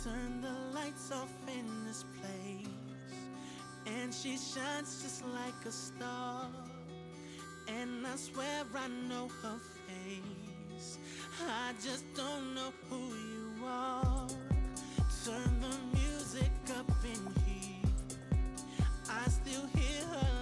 Turn the lights off in this place, and she shines just like a star. And I swear I know her face, I just don't know who you are. Turn the music up in here, I still hear her